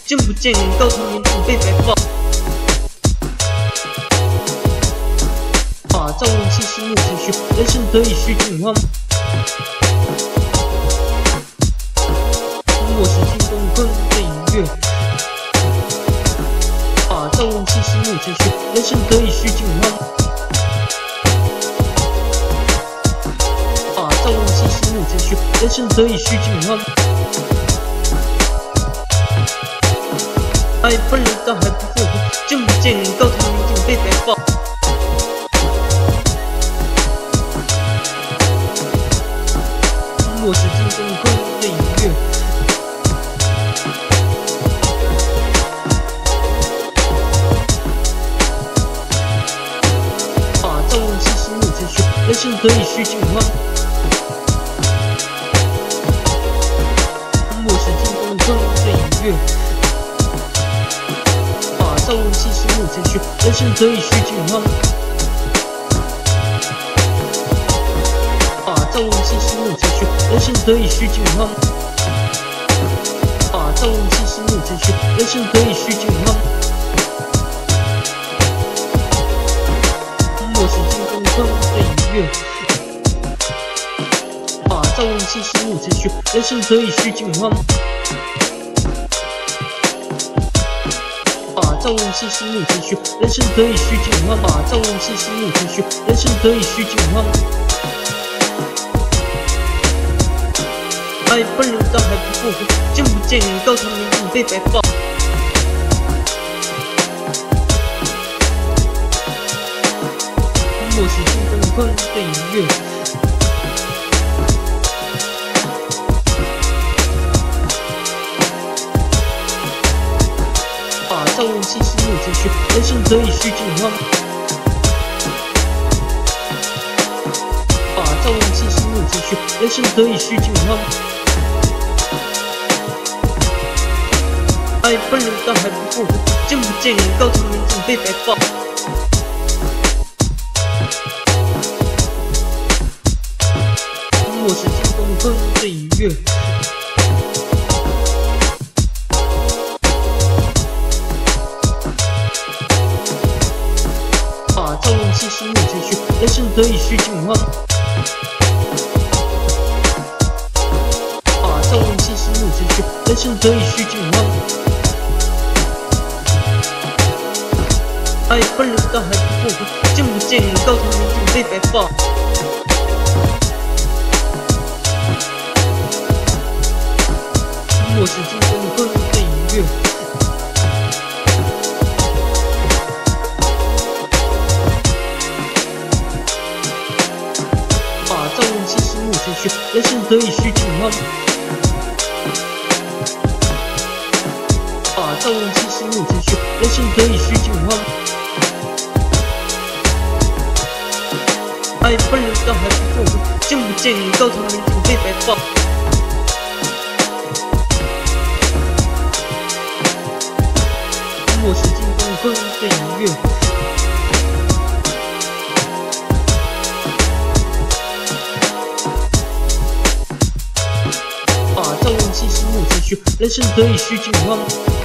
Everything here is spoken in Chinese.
见不见高堂年准备摆放。造物气息目前虚，人生得以虚境荒。我是金东坤的音乐。造物气息目前虚，人生得以虚境荒。造物气息目前虚，人生得以虚境荒。爱本人倒还不复活，见不见高堂年准备摆放。我是金东坤的音乐。造物气息目前虚，人生得以虚境荒。我是金东坤的音乐。造物气息目前虚，人生得以虚境荒。造物气息目前虚，人生得以虚境荒。造物气息目前虚，人生得以虚境荒。我是金东坤的音乐。造物气息目前虚，人生得以虚境荒。造物气息目前虚，人生得以虚境荒。造物气息目前虚，人生得以虚境荒。爱本人倒还不复活，见不见高堂年准备摆放。我是金东坤的音乐。造物气息目前虚，人生得以虚境荒。造物气息目前虚，人生得以虚境荒。爱本人倒还不复活，见不见高堂年准备摆放。我是金东坤的音乐。造物气息目前虚，人生得以虚境荒。造物气息目前虚，人生得以虚境荒。爱本人倒还不复活，见不见高堂年准备摆放。我是金东坤的音乐。造物气息目前虚，人生得以虚境荒。造物气息目前虚，人生得以虚境荒。爱本人倒还不复活，见不见高堂年准备摆放。我是金东坤的音乐。造物气息目前虚，人生得以虚境荒。